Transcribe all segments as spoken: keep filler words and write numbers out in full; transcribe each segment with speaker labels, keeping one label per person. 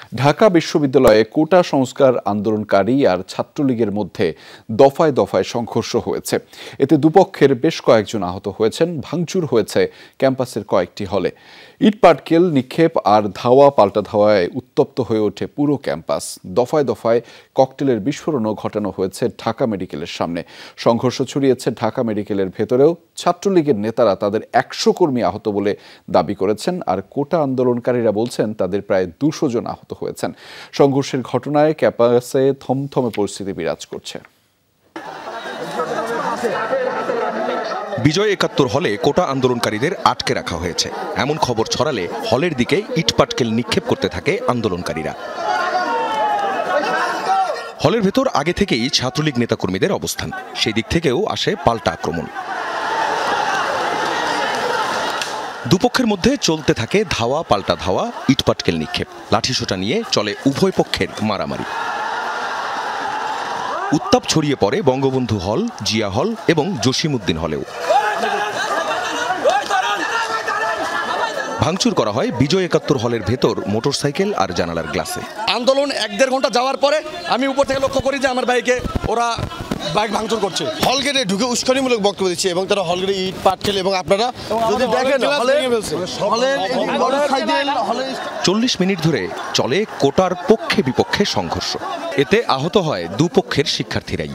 Speaker 1: ঢাকা বিশ্ববিদ্যালয়ে কোটা সংস্কার আন্দোলনকারী আর ছাত্রলীগের মধ্যে দফায় দফায় সংঘর্ষ হয়েছে। এতে দুপক্ষের বেশ কয়েকজন আহত হয়েছেন। ভাঙচুর হয়েছে ক্যাম্পাসের কয়েকটি হলে। ইটপাটকেল নিক্ষেপ আর ধাওয়া পাল্টা ধাওয়ায় উত্তপ্ত হয়ে ওঠে পুরো ক্যাম্পাস। দফায় দফায় ককটেলের বিস্ফোরণও ঘটানো হয়েছে ঢাকা মেডিকেলের সামনে। সংঘর্ষ ছড়িয়েছে ঢাকা মেডিকেলের ভেতরেও। ছাত্রলীগের নেতারা তাদের একশো কর্মী আহত বলে দাবি করেছেন, আর কোটা আন্দোলনকারীরা বলছেন তাদের প্রায় দুশো জন আহত হয়েছেন। সংঘর্ষের ঘটনায় ক্যাম্পাসে থমথমে পরিস্থিতি বিরাজ করছে।
Speaker 2: বিজয় একাত্তর হলে কোটা আন্দোলনকারীদের আটকে রাখা হয়েছে। এমন খবর ছড়ালে হলের দিকে ইটপাটকেল নিক্ষেপ করতে থাকে আন্দোলনকারীরা। হলের ভেতর আগে থেকেই ছাত্রলীগ নেতাকর্মীদের অবস্থান, সেই দিক থেকেও আসে পাল্টা আক্রমণ। দুপক্ষের মধ্যে চলতে থাকে ধাওয়া পাল্টা ধাওয়া, ইটপাটকেল নিক্ষেপ, লাঠিসোঁটা নিয়ে চলে উভয় পক্ষের মারামারি। উত্তাপ ছড়িয়ে পড়ে বঙ্গবন্ধু হল, জিয়া হল এবং জসিমউদ্দিন হলেও। ভাঙচুর করা হয় বিজয় একাত্তর হলের ভেতর মোটরসাইকেল আর জানালার গ্লাসে।
Speaker 3: আন্দোলন এক দেড় ঘন্টা যাওয়ার পরে আমি উপর থেকে লক্ষ্য করি যে আমার বাইকে ওরা বাইক ভাঙচুর করছে।
Speaker 4: হল গেটে ঢুকে উস্কানিমূলক বক্তব্য দিচ্ছে এবং তারা হল গেটে ইট পাটকেল এবং আপনারা যদি দেখেন
Speaker 2: চল্লিশ মিনিট ধরে চলে কোটার পক্ষে বিপক্ষে সংঘর্ষ। এতে আহত হয় দুপক্ষের শিক্ষার্থীরাই।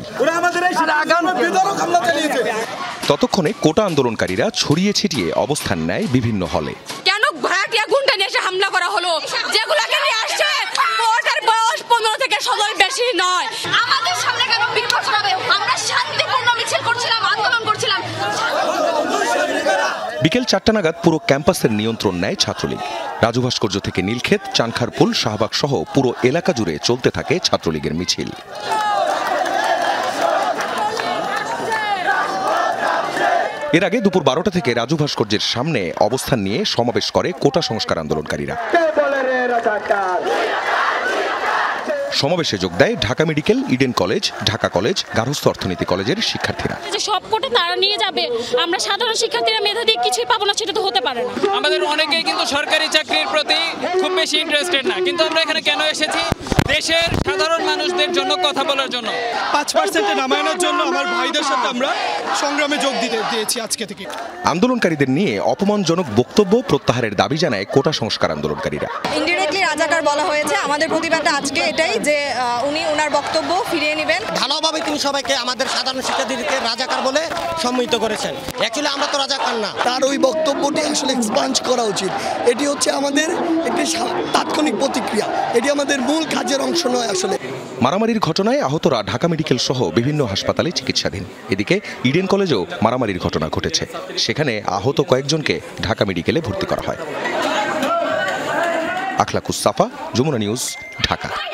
Speaker 2: ততক্ষণে কোটা আন্দোলনকারীরা ছড়িয়ে ছিটিয়ে অবস্থান নেয় বিভিন্ন হলে।
Speaker 5: কেন ভাড়াটিয়া গুন্ডা নিয়ে এসে হামলা করা হলো? যেগুলোকে নিয়ে আসছে ওটার বয়স পনেরো থেকে ষোলোর বেশি নয়। আমাদের সামনে কেন বিক্ষোভ হবে? আমরা শান্তিপূর্ণ মিছিল করছিলাম, আন্দোলন করছিলাম।
Speaker 2: বিকেল চারটা নাগাদ পুরো ক্যাম্পাসের নিয়ন্ত্রণ নেয় ছাত্রলীগ। রাজু ভাস্কর্য থেকে নীলক্ষেত, চানখারপুল, শাহবাগ সহ পুরো এলাকা জুড়ে চলতে থাকে ছাত্রলীগের মিছিল। এর আগে দুপুর বারোটা থেকে রাজু ভাস্কর্যের সামনে অবস্থান নিয়ে সমাবেশ করে কোটা সংস্কার আন্দোলনকারীরা। সমাবেশে যোগ দেয় Dhaka medical, Eden college, Dhaka college, গার্হস্থ্য অর্থনীতি কলেজের শিক্ষার্থীরা।
Speaker 6: সব কোটা তারা নিয়ে যাবে, আমরা সাধারণ শিক্ষার্থীরা মেধা দিয়ে কিছুই পাবো না, সেটা তো হতে পারে না।
Speaker 7: আমাদের অনেকেই কিন্তু সরকারি চাকরির প্রতি খুব বেশি ইন্টারেস্টেড না, কিন্তু আমরা এখানে কেন এসেছি? দেশের সাধারণ মানুষদের জন্য কথা বলার জন্য।
Speaker 3: পাঁচ পার্সেন্টে নামানোর জন্য আমার ভাইদের সাথে আমরা সংগ্রামে যোগ দিতে দিয়েছি আজকে থেকে।
Speaker 2: আন্দোলনকারীদের নিয়ে অপমানজনক বক্তব্য প্রত্যাহারের দাবি জানায় কোটা সংস্কার আন্দোলনকারীরা।
Speaker 5: ইনডিরেক্টলি রাজাকার বলা হয়েছে। আমাদের প্রতিবাদটা আজকে এটাই যে উনি ওনার বক্তব্য ফিরিয়ে নেবেন।
Speaker 8: ভালোভাবে তিনি সবাইকে আমাদের সাধারণ শিক্ষার্থীদেরকে রাজাকার বলে সম্মিলিত করেছেন। অ্যাকচুয়ালি আমরা তো রাজাকার না।
Speaker 4: তার ওই বক্তব্যটি আসলে এক্সপাঞ্জ করা উচিত। এটি হচ্ছে আমাদের একটি তাৎক্ষণিক প্রতিক্রিয়া, এটি আমাদের মূল কাজের অংশ নয়। আসলে
Speaker 2: মারামারির ঘটনায় আহতরা ঢাকা মেডিকেল সহ বিভিন্ন হাসপাতালে চিকিৎসাধীন। এদিকে ইডেন কলেজেও মারামারির ঘটনা ঘটেছে, সেখানে আহত কয়েকজনকে ঢাকা মেডিকেলে ভর্তি করা হয়। আখলাকুস সাফা, যমুনা নিউজ, ঢাকা।